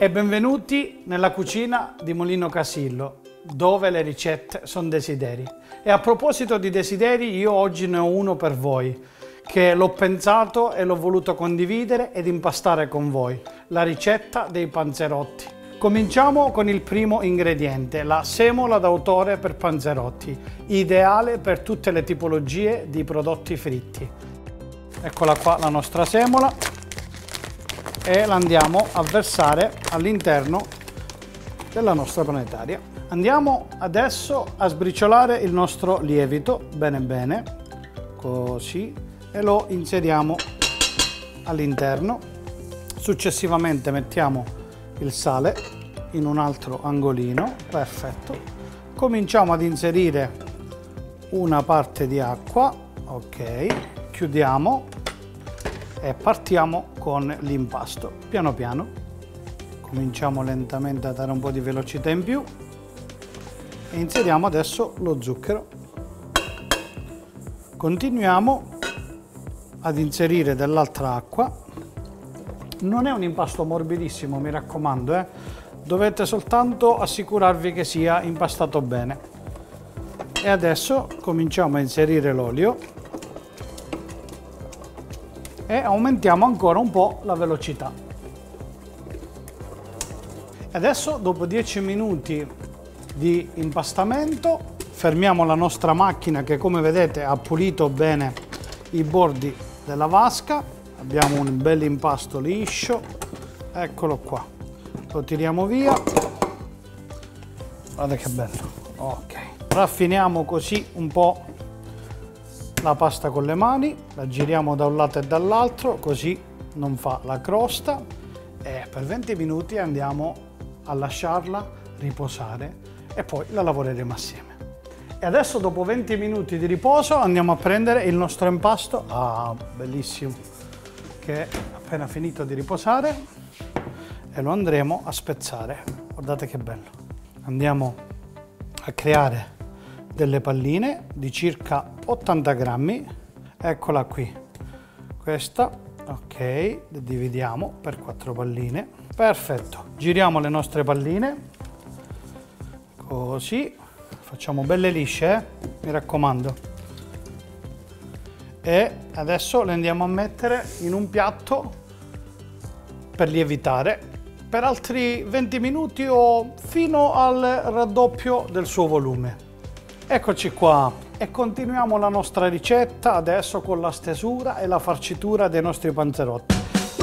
E benvenuti nella cucina di Molino Casillo, dove le ricette sono desideri. E a proposito di desideri, io oggi ne ho uno per voi, che l'ho pensato e l'ho voluto condividere ed impastare con voi, la ricetta dei panzerotti. Cominciamo con il primo ingrediente, la semola d'autore per panzerotti, ideale per tutte le tipologie di prodotti fritti. Eccola qua la nostra semola e la andiamo a versare all'interno della nostra planetaria. Andiamo adesso a sbriciolare il nostro lievito bene bene, così, e lo inseriamo all'interno. Successivamente mettiamo il sale in un altro angolino, perfetto. Cominciamo ad inserire una parte di acqua, ok, chiudiamo e partiamo con l'impasto. Piano piano, cominciamo lentamente a dare un po' di velocità in più e inseriamo adesso lo zucchero. Continuiamo ad inserire dell'altra acqua. Non è un impasto morbidissimo, mi raccomando, dovete soltanto assicurarvi che sia impastato bene. E adesso cominciamo a inserire l'olio e aumentiamo ancora un po' la velocità. Adesso, dopo 10 minuti di impastamento, fermiamo la nostra macchina che, come vedete, ha pulito bene i bordi della vasca. Abbiamo un bel impasto liscio, eccolo qua, lo tiriamo via, guardate che bello, ok. Raffiniamo così un po' la pasta con le mani, la giriamo da un lato e dall'altro, così non fa la crosta, e per 20 minuti andiamo a lasciarla riposare e poi la lavoreremo assieme. E adesso, dopo 20 minuti di riposo, andiamo a prendere il nostro impasto, bellissimo, che è appena finito di riposare, e lo andremo a spezzare. Guardate che bello. Andiamo a creare delle palline di circa 80 grammi. Eccola qui, questa, ok, le dividiamo per 4 palline. Perfetto, giriamo le nostre palline, così, facciamo belle lisce, mi raccomando. E adesso le andiamo a mettere in un piatto per lievitare per altri 20 minuti o fino al raddoppio del suo volume. Eccoci qua e continuiamo la nostra ricetta adesso con la stesura e la farcitura dei nostri panzerotti.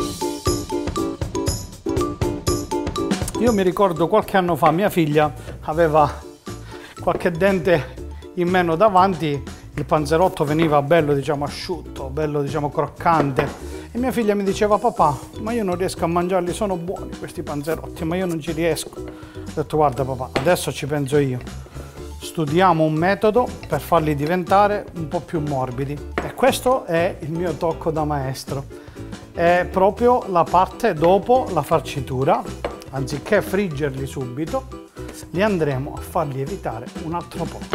Io mi ricordo qualche anno fa mia figlia aveva qualche dente in meno davanti. Il panzerotto veniva bello, diciamo, asciutto, bello, diciamo, croccante, e mia figlia mi diceva: papà, ma io non riesco a mangiarli, sono buoni questi panzerotti, ma io non ci riesco. Ho detto: guarda papà, adesso ci penso io, studiamo un metodo per farli diventare un po' più morbidi, e questo è il mio tocco da maestro, è proprio la parte dopo la farcitura. Anziché friggerli subito, li andremo a far lievitare un altro po'.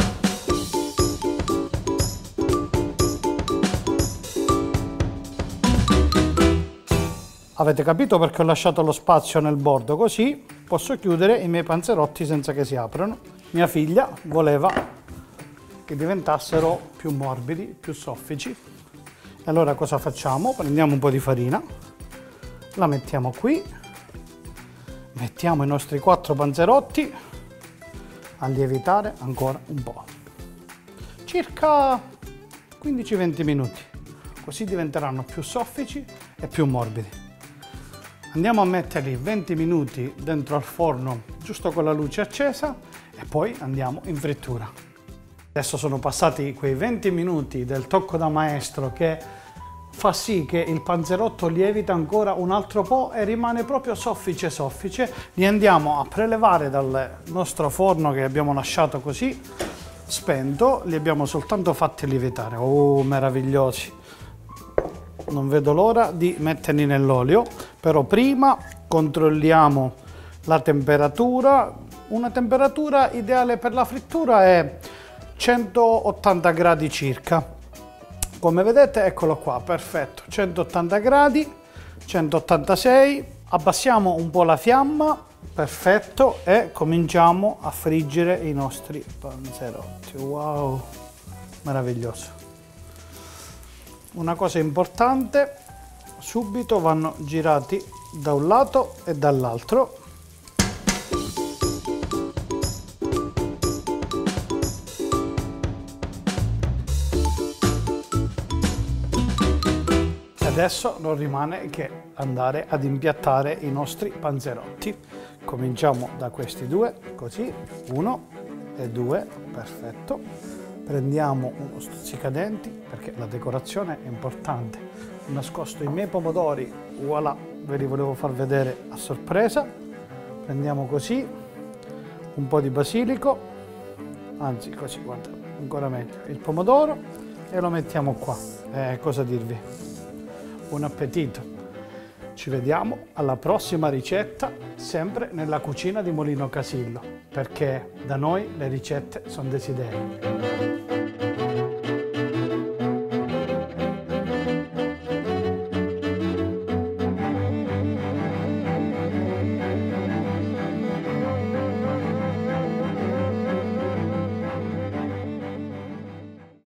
Avete capito perché ho lasciato lo spazio nel bordo? Così posso chiudere i miei panzerotti senza che si aprano. Mia figlia voleva che diventassero più morbidi, più soffici. E allora cosa facciamo? Prendiamo un po' di farina, la mettiamo qui, mettiamo i nostri 4 panzerotti a lievitare ancora un po', circa 15-20 minuti, così diventeranno più soffici e più morbidi. Andiamo a metterli 20 minuti dentro al forno, giusto con la luce accesa, e poi andiamo in frittura. Adesso sono passati quei 20 minuti del tocco da maestro che fa sì che il panzerotto lievita ancora un altro po' e rimane proprio soffice soffice. Li andiamo a prelevare dal nostro forno che abbiamo lasciato così spento, li abbiamo soltanto fatti lievitare. Oh, meravigliosi! Non vedo l'ora di metterli nell'olio, però prima controlliamo la temperatura. Una temperatura ideale per la frittura è 180 gradi circa. Come vedete, eccolo qua, perfetto, 180 gradi, 186, Abbassiamo un po' la fiamma, perfetto, e cominciamo a friggere i nostri panzerotti. Wow, meraviglioso. Una cosa importante, subito vanno girati da un lato e dall'altro. Adesso non rimane che andare ad impiattare i nostri panzerotti. Cominciamo da questi due, così, 1 e 2, perfetto. Prendiamo uno stuzzicadenti, perché la decorazione è importante. Ho nascosto i miei pomodori, voilà, ve li volevo far vedere a sorpresa. Prendiamo così, un po' di basilico, anzi così, guarda, ancora meglio, il pomodoro, e lo mettiamo qua. Cosa dirvi? Buon appetito! Ci vediamo alla prossima ricetta, sempre nella cucina di Molino Casillo, perché da noi le ricette sono desiderio.